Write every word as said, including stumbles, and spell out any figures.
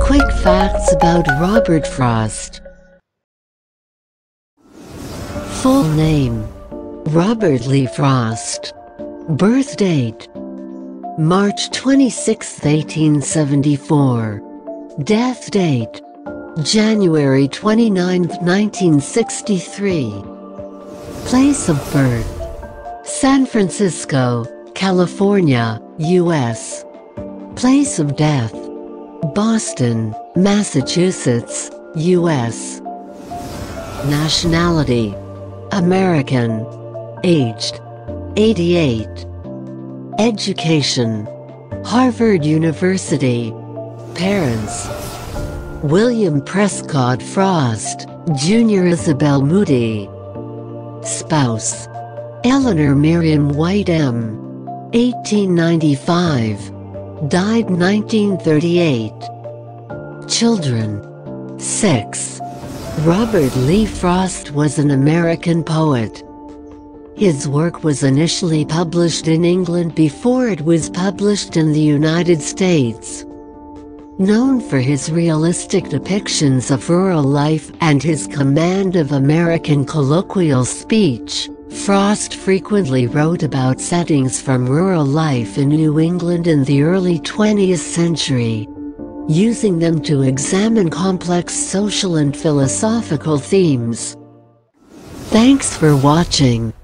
Quick facts about Robert Frost. Full name: Robert Lee Frost. Birth date: March twenty-sixth, eighteen seventy-four. Death date: January twenty-ninth, nineteen sixty-three. Place of birth: San Francisco, California, U S Place of death: Boston, Massachusetts, U S Nationality: American. Aged: eighty-eight. Education: Harvard University. Parents: William Prescott Frost, Junior Isabel Moody. Spouse: Eleanor Miriam White M. eighteen ninety-five. Died nineteen thirty-eight. Children: six. Robert Lee Frost was an American poet. His work was initially published in England before it was published in the United States. Known for his realistic depictions of rural life and his command of American colloquial speech, Frost frequently wrote about settings from rural life in New England in the early twentieth century, using them to examine complex social and philosophical themes. Thanks for watching.